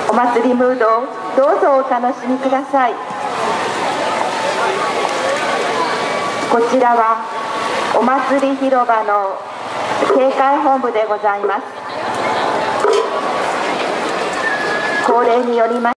お祭りムードをどうぞお楽しみください。こちらはお祭り広場の警戒本部でございます。恒例によりまして